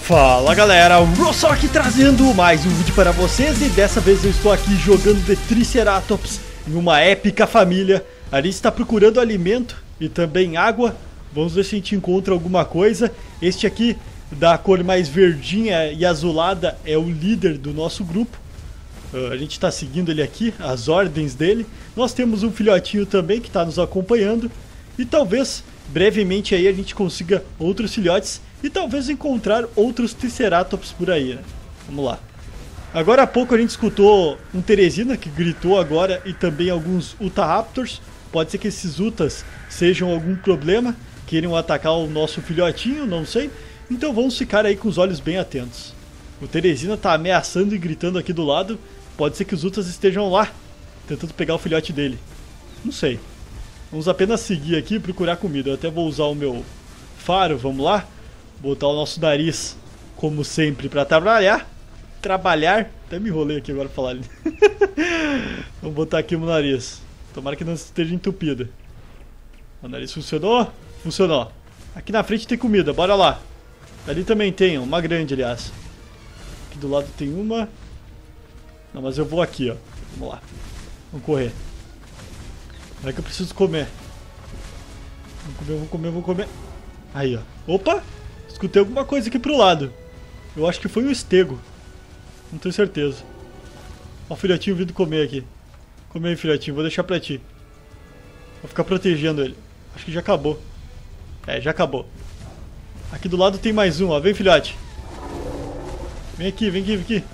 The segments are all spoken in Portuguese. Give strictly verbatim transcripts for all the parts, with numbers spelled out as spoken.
Fala galera, o Rossal aqui trazendo mais um vídeo para vocês e dessa vez eu estou aqui jogando The Triceratops em uma épica família. A gente está procurando alimento e também água, vamos ver se a gente encontra alguma coisa. Este aqui, da cor mais verdinha e azulada, é o líder do nosso grupo. Uh, a gente está seguindo ele aqui, as ordens dele. Nós temos um filhotinho também que está nos acompanhando e talvez brevemente aí a gente consiga outros filhotes e talvez encontrar outros Triceratops por aí, né? Vamos lá. Agora há pouco a gente escutou um Teresina que gritou agora e também alguns Utahraptors. Pode ser que esses Utas sejam algum problema, queiram atacar o nosso filhotinho, não sei. Então vamos ficar aí com os olhos bem atentos. O Teresina tá ameaçando e gritando aqui do lado. Pode ser que os Utas estejam lá, tentando pegar o filhote dele. Não sei. Vamos apenas seguir aqui e procurar comida. Eu até vou usar o meu faro, vamos lá. Botar o nosso nariz, como sempre, para trabalhar. Trabalhar. Até me enrolei aqui agora pra falar ali. Vamos botar aqui o meu nariz. Tomara que não esteja entupido. O nariz funcionou? Funcionou. Aqui na frente tem comida, bora lá. Ali também tem, uma grande, aliás. Aqui do lado tem uma. Não, mas eu vou aqui, ó. Vamos lá. Vamos correr. Agora que eu preciso comer. Vamos comer, vamos comer, vamos comer. Aí, ó. Opa! Escutei alguma coisa aqui pro lado. Eu acho que foi um estego. Não tenho certeza. Ó o filhotinho vindo comer aqui. Come aí, filhotinho. Vou deixar pra ti. Vou ficar protegendo ele. Acho que já acabou. É, já acabou. Aqui do lado tem mais um, ó. Vem, filhote. Vem aqui, vem aqui, vem aqui.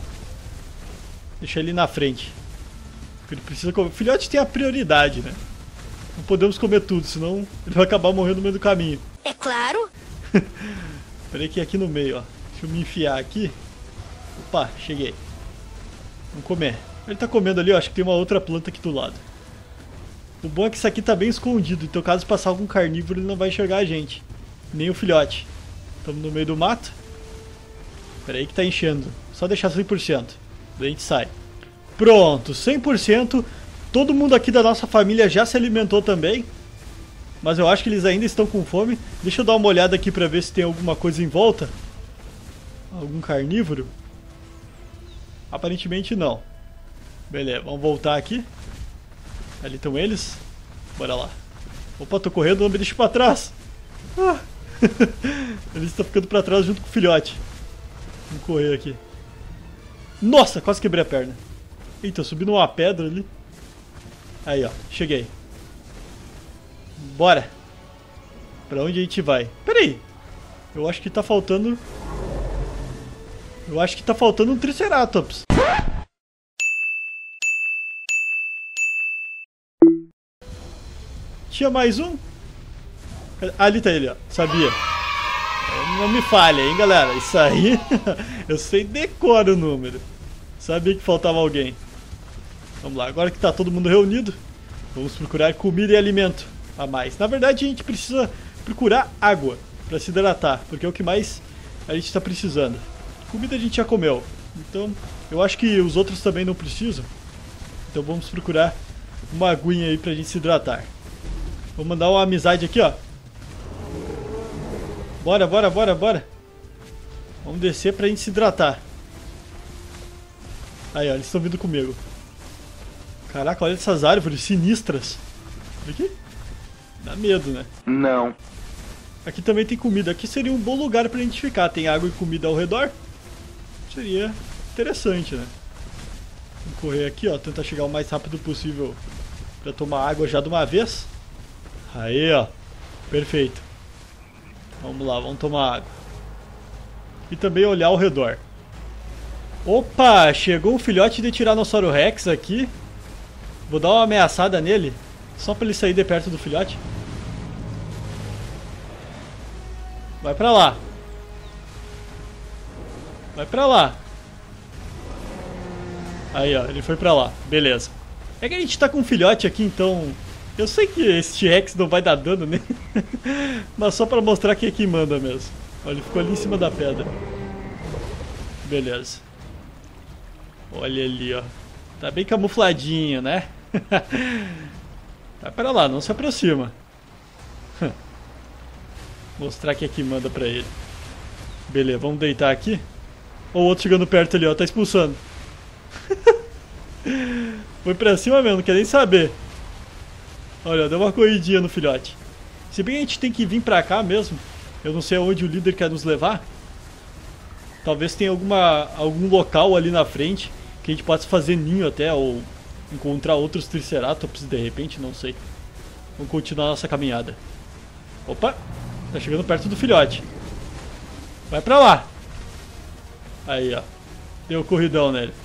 Deixa ele na frente. Ele precisa comer. O filhote tem a prioridade, né? Não podemos comer tudo, senão ele vai acabar morrendo no meio do caminho. É claro. Peraí que aqui no meio, ó. Deixa eu me enfiar aqui. Opa, cheguei. Vamos comer. Ele tá comendo ali, ó. Acho que tem uma outra planta aqui do lado. O bom é que isso aqui tá bem escondido. Então caso passar algum carnívoro, ele não vai enxergar a gente. Nem o filhote. Estamos no meio do mato. Peraí que tá enchendo. Só deixar cem por cento. Daí a gente sai. Pronto, cem por cento. Todo mundo aqui da nossa família já se alimentou também. Mas eu acho que eles ainda estão com fome. Deixa eu dar uma olhada aqui pra ver se tem alguma coisa em volta. Algum carnívoro? Aparentemente não. Beleza, vamos voltar aqui. Ali estão eles. Bora lá. Opa, tô correndo, não me deixa pra trás. Ah. Eles estão ficando pra trás junto com o filhote. Vamos correr aqui. Nossa, quase quebrei a perna. Eita, eu subi numa pedra ali. Aí, ó, cheguei. Bora. Pra onde a gente vai? Pera aí. Eu acho que tá faltando... Eu acho que tá faltando um Triceratops. Tinha mais um? Ali tá ele, ó. Sabia. Não me falha, hein, galera. Isso aí... Eu sei decor o número. Sabia que faltava alguém. Vamos lá. Agora que tá todo mundo reunido, vamos procurar comida e alimento a mais. Na verdade, a gente precisa procurar água para se hidratar, porque é o que mais a gente está precisando. Comida a gente já comeu, então eu acho que os outros também não precisam. Então vamos procurar uma aguinha aí pra gente se hidratar. Vou mandar uma amizade aqui, ó. Bora, bora, bora, bora. Vamos descer pra gente se hidratar. Aí, ó, eles estão vindo comigo. Caraca, olha essas árvores sinistras. Olha aqui. Dá medo, né? Não. Aqui também tem comida. Aqui seria um bom lugar pra gente ficar. Tem água e comida ao redor. Seria interessante, né? Vamos correr aqui, ó. Tentar chegar o mais rápido possível pra tomar água já de uma vez. Aí, ó. Perfeito. Vamos lá, vamos tomar água. E também olhar ao redor. Opa, chegou um filhote de Tiranossauro Rex aqui. Vou dar uma ameaçada nele. Só pra ele sair de perto do filhote. Vai pra lá. Vai pra lá. Aí, ó, ele foi pra lá. Beleza. É que a gente tá com um filhote aqui, então... Eu sei que esse T-Rex não vai dar dano nele. Mas só pra mostrar quem é que manda mesmo. Olha, ele ficou ali em cima da pedra. Beleza. Olha ali, ó. Tá bem camufladinho, né? Vai pra lá, não se aproxima. Mostrar quem é que manda pra ele. Beleza, vamos deitar aqui. Ó, o outro chegando perto ali, ó, tá expulsando. Foi pra cima mesmo, não quer nem saber. Olha, deu uma corridinha no filhote. Se bem que a gente tem que vir pra cá mesmo. Eu não sei aonde o líder quer nos levar. Talvez tenha alguma, algum local ali na frente que a gente possa fazer ninho até, ou encontrar outros Triceratops de repente, não sei. Vamos continuar nossa caminhada. Opa, tá chegando perto do filhote. Vai pra lá. Aí, ó. Deu corridão nele.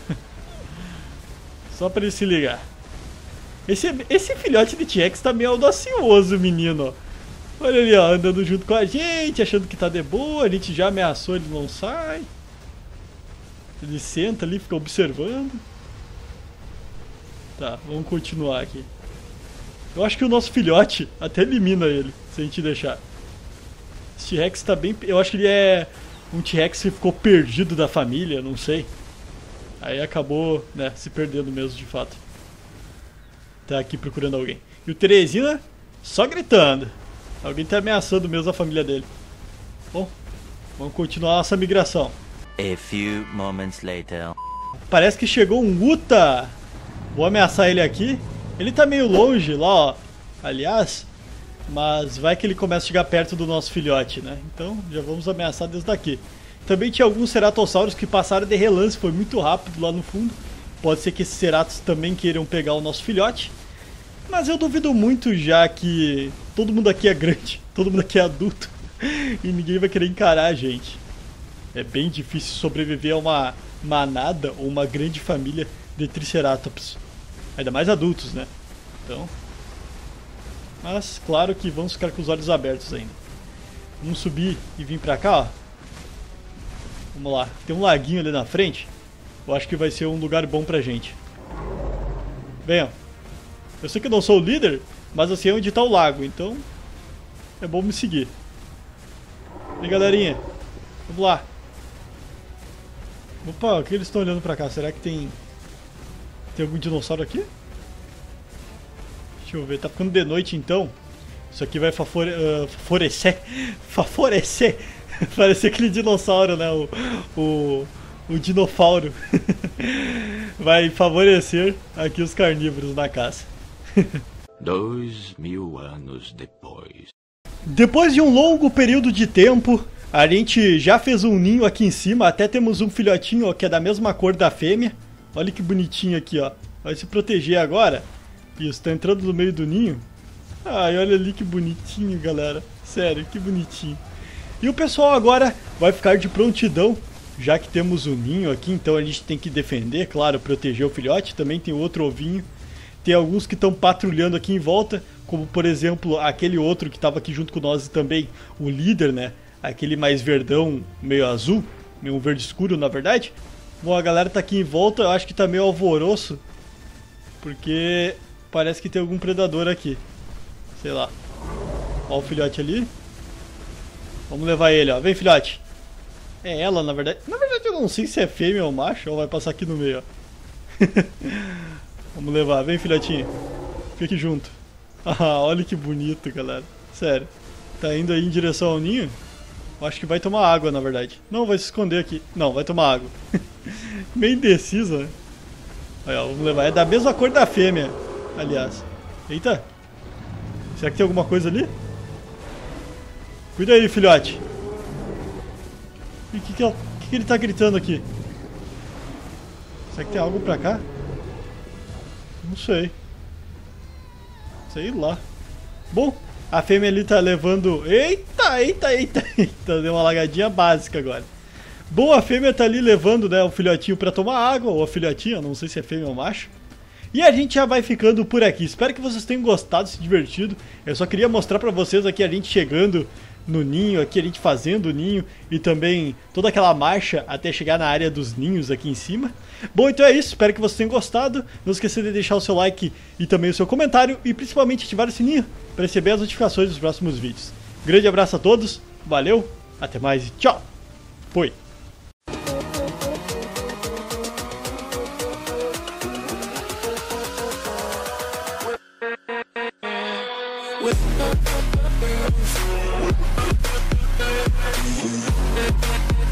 Só pra ele se ligar. Esse, esse filhote de T-Rex tá meio audacioso, menino. Olha ali, ó, andando junto com a gente, achando que tá de boa. A gente já ameaçou, ele não sai. Ele senta ali, fica observando. Tá, vamos continuar aqui. Eu acho que o nosso filhote até elimina ele, se a gente deixar. Esse T-Rex tá bem... Eu acho que ele é um T-Rex que ficou perdido da família, não sei. Aí acabou, né, se perdendo mesmo, de fato. Tá aqui procurando alguém. E o Teresina só gritando. Alguém tá ameaçando mesmo a família dele. Bom, vamos continuar nossa migração. A few moments later. Parece que chegou um Uta. Vou ameaçar ele aqui. Ele tá meio longe lá, ó. Aliás, mas vai que ele começa a chegar perto do nosso filhote, né? Então já vamos ameaçar desde daqui. Também tinha alguns ceratossauros que passaram de relance, foi muito rápido lá no fundo. Pode ser que esses ceratos também queiram pegar o nosso filhote. Mas eu duvido muito, já que todo mundo aqui é grande, todo mundo aqui é adulto. E ninguém vai querer encarar a gente. É bem difícil sobreviver a uma manada ou uma grande família de Triceratops. Ainda mais adultos, né? Então... Mas, claro que vamos ficar com os olhos abertos ainda. Vamos subir e vir pra cá, ó. Vamos lá. Tem um laguinho ali na frente. Eu acho que vai ser um lugar bom pra gente. Venham. Eu sei que eu não sou o líder, mas eu sei onde tá o lago, então... É bom me seguir. E aí, galerinha. Vamos lá. Opa, o que eles estão olhando pra cá? Será que tem... Tem algum dinossauro aqui? Deixa eu ver, tá ficando de noite então. Isso aqui vai favore... uh, favorecer. Favorecer. Parece aquele dinossauro, né? O, o, o dinofauro. Vai favorecer aqui os carnívoros na caça. Dois mil anos depois. Depois de um longo período de tempo, a gente já fez um ninho aqui em cima. Até temos um filhotinho, ó, que é da mesma cor da fêmea. Olha que bonitinho aqui, ó. Vai se proteger agora. Isso, tá entrando no meio do ninho. Ai, olha ali que bonitinho, galera. Sério, que bonitinho. E o pessoal agora vai ficar de prontidão, já que temos o ninho aqui, então a gente tem que defender, claro, proteger o filhote. Também tem outro ovinho. Tem alguns que estão patrulhando aqui em volta, como por exemplo aquele outro que estava aqui junto com nós e também o líder, né? Aquele mais verdão, meio azul, meio verde escuro na verdade. Bom, a galera tá aqui em volta, eu acho que tá meio alvoroço, porque parece que tem algum predador aqui. Sei lá. Ó o filhote ali. Vamos levar ele, ó. Vem, filhote. É ela, na verdade. Na verdade eu não sei se é fêmea ou macho, ou vai passar aqui no meio, ó. Vamos levar. Vem, filhotinho. Fica aqui junto. Ah, olha que bonito, galera. Sério. Tá indo aí em direção ao ninho? Eu acho que vai tomar água, na verdade. Não, vai se esconder aqui. Não, vai tomar água. Meio indecisa, né? Aí, ó, vamos levar. É da mesma cor da fêmea, aliás. Eita. Será que tem alguma coisa ali? Cuida aí, filhote. E o que, que, é, que, que ele tá gritando aqui? Será que tem algo pra cá? Não sei. Sei lá. Bom, a fêmea ali tá levando... Eita, eita, eita, eita. Deu uma lagadinha básica agora. Bom, a fêmea tá ali levando, né, o filhotinho pra tomar água. Ou a filhotinha, não sei se é fêmea ou macho. E a gente já vai ficando por aqui. Espero que vocês tenham gostado, se divertido. Eu só queria mostrar pra vocês aqui a gente chegando no ninho, aqui a gente fazendo o ninho e também toda aquela marcha até chegar na área dos ninhos aqui em cima. Bom, então é isso, espero que vocês tenham gostado. Não esqueça de deixar o seu like e também o seu comentário e principalmente ativar o sininho para receber as notificações dos próximos vídeos. Grande abraço a todos, valeu, até mais e tchau! Fui! We'll be right back.